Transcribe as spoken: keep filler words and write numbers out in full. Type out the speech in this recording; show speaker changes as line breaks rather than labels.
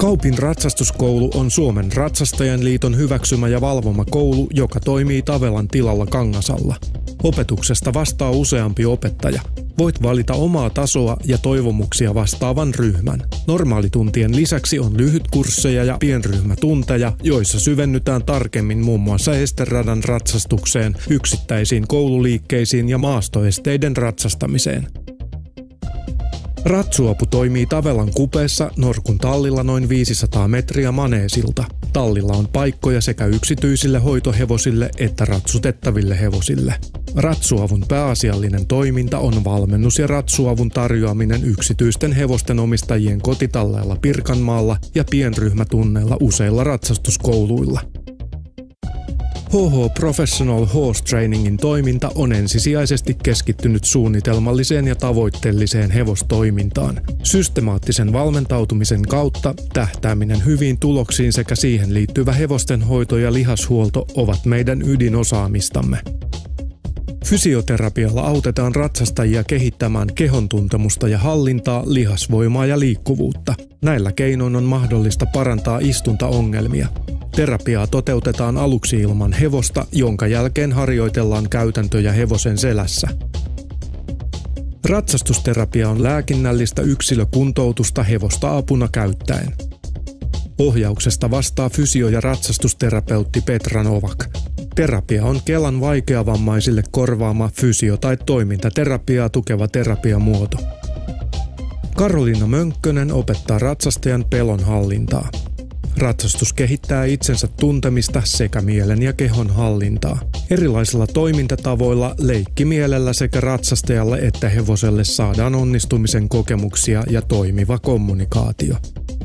Kaupin ratsastuskoulu on Suomen Ratsastajan liiton hyväksymä ja valvoma koulu, joka toimii Tavelan tilalla Kangasalla. Opetuksesta vastaa useampi opettaja. Voit valita omaa tasoa ja toivomuksia vastaavan ryhmän. Normaalituntien lisäksi on lyhytkursseja ja pienryhmätunteja, joissa syvennytään tarkemmin muun muassa esteradan ratsastukseen, yksittäisiin koululiikkeisiin ja maastoesteiden ratsastamiseen. Ratsuapu toimii Tavelan kupeessa Norkun tallilla noin viisisataa metriä maneesilta. Tallilla on paikkoja sekä yksityisille hoitohevosille että ratsutettaville hevosille. Ratsuavun pääasiallinen toiminta on valmennus ja ratsuavun tarjoaminen yksityisten hevosten omistajien kotitalleilla Pirkanmaalla ja pienryhmätunneilla useilla ratsastuskouluilla. H H Professional Horse Trainingin toiminta on ensisijaisesti keskittynyt suunnitelmalliseen ja tavoitteelliseen hevostoimintaan. Systemaattisen valmentautumisen kautta tähtääminen hyviin tuloksiin sekä siihen liittyvä hevosten hoito ja lihashuolto ovat meidän ydinosaamistamme. Fysioterapialla autetaan ratsastajia kehittämään kehontuntemusta ja hallintaa, lihasvoimaa ja liikkuvuutta. Näillä keinoin on mahdollista parantaa istuntaongelmia. Terapiaa toteutetaan aluksi ilman hevosta, jonka jälkeen harjoitellaan käytäntöjä hevosen selässä. Ratsastusterapia on lääkinnällistä yksilökuntoutusta hevosta apuna käyttäen. Ohjauksesta vastaa fysio- ja ratsastusterapeutti Petra Novak. Terapia on Kelan vaikeavammaisille korvaama fysio- tai toimintaterapiaa tukeva terapiamuoto. Karoliina Mönkkönen opettaa ratsastajan pelon hallintaa. Ratsastus kehittää itsensä tuntemista sekä mielen ja kehon hallintaa. Erilaisilla toimintatavoilla, leikkimielellä sekä ratsastajalle että hevoselle saadaan onnistumisen kokemuksia ja toimiva kommunikaatio.